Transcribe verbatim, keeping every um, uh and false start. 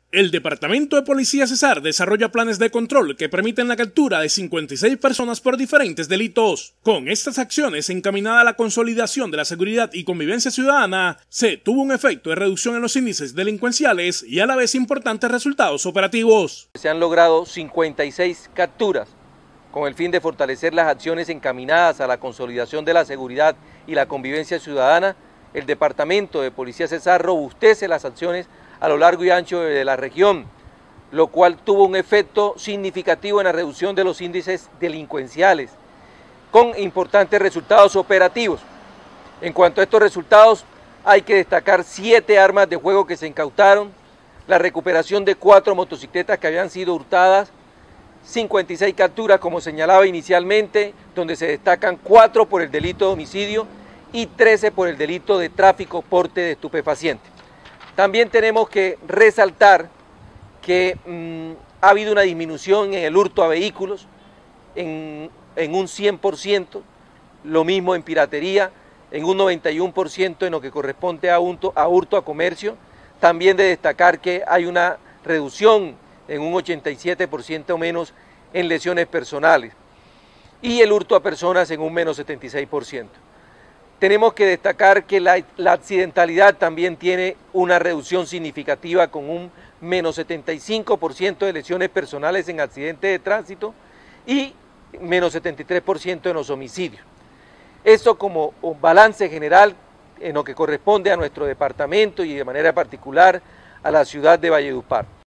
El Departamento de Policía Cesar desarrolla planes de control que permiten la captura de cincuenta y seis personas por diferentes delitos. Con estas acciones encaminadas a la consolidación de la seguridad y convivencia ciudadana, se tuvo un efecto de reducción en los índices delincuenciales y a la vez importantes resultados operativos. Se han logrado cincuenta y seis capturas con el fin de fortalecer las acciones encaminadas a la consolidación de la seguridad y la convivencia ciudadana. El Departamento de Policía Cesar robustece las acciones a lo largo y ancho de la región, lo cual tuvo un efecto significativo en la reducción de los índices delincuenciales, con importantes resultados operativos. En cuanto a estos resultados, hay que destacar siete armas de fuego que se incautaron, la recuperación de cuatro motocicletas que habían sido hurtadas, cincuenta y seis capturas, como señalaba inicialmente, donde se destacan cuatro por el delito de homicidio y trece por el delito de tráfico porte de estupefacientes. También tenemos que resaltar que mmm, ha habido una disminución en el hurto a vehículos en, en un cien por ciento, lo mismo en piratería, en un noventa y uno por ciento en lo que corresponde a hurto, a hurto a comercio. También de destacar que hay una reducción en un ochenta y siete por ciento menos en lesiones personales y el hurto a personas en un menos setenta y seis por ciento. Tenemos que destacar que la, la accidentalidad también tiene una reducción significativa con un menos setenta y cinco por ciento de lesiones personales en accidentes de tránsito y menos setenta y tres por ciento en los homicidios. Eso como un balance general en lo que corresponde a nuestro departamento y de manera particular a la ciudad de Valledupar.